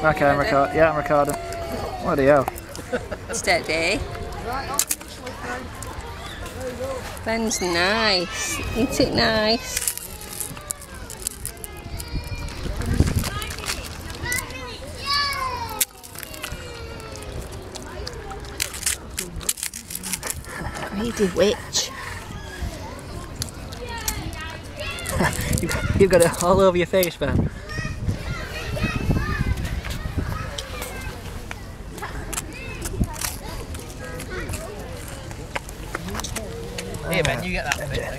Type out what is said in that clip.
Okay, I'm recording. Yeah, I'm recording. Bloody hell. Steady. Ben's nice. Eat it nice. Greedy witch. You've got it all over your face, Ben. Here, Ben, you get that bit.